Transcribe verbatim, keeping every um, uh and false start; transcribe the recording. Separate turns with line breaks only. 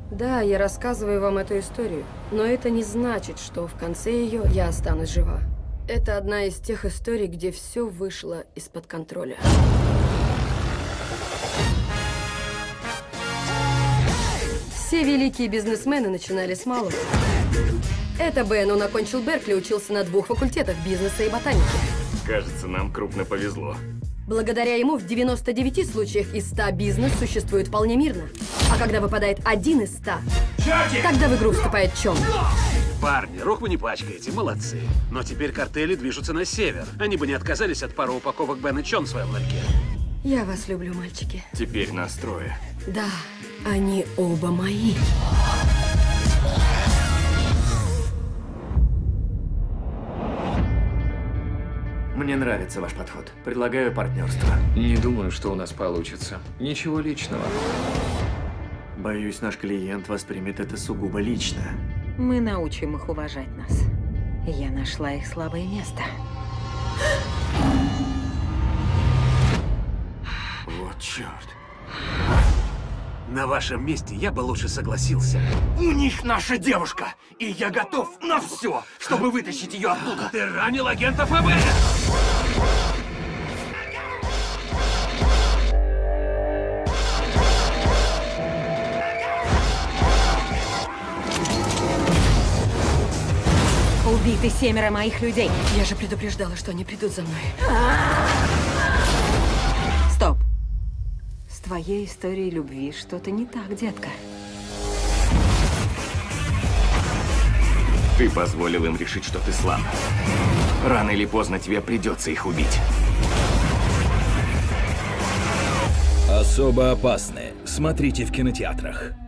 Да, я рассказываю вам эту историю, но это не значит, что в конце ее я останусь жива. Это одна из тех историй, где все вышло из-под контроля. Все великие бизнесмены начинали с малого. Это Бен, он окончил Беркли, учился на двух факультетах бизнеса и ботаники.
Кажется, нам крупно повезло.
Благодаря ему в девяноста девяти случаях из ста бизнес существует вполне мирно. А когда выпадает один из ста, тогда в игру вступает Чон.
Парни, рук вы не пачкаете, молодцы. Но теперь картели движутся на север. Они бы не отказались от пары упаковок Бен и Чон в своем ларьке.
Я вас люблю, мальчики.
Теперь нас трое.
Да, они оба мои.
Мне нравится ваш подход. Предлагаю партнерство.
Не думаю, что у нас получится. Ничего личного.
Боюсь, наш клиент воспримет это сугубо лично.
Мы научим их уважать нас. Я нашла их слабое место.
Вот черт.
На вашем месте я бы лучше согласился.
У них наша девушка, и я готов на все, чтобы вытащить ее оттуда.
Ты ранил агента ФБР!
Убиты семеро моих людей.
Я же предупреждала, что они придут за мной.
Стоп. С твоей историей любви что-то не так, детка.
Ты позволил им решить, что ты слаб. Рано или поздно тебе придется их убить.
Особо опасны. Смотрите в кинотеатрах.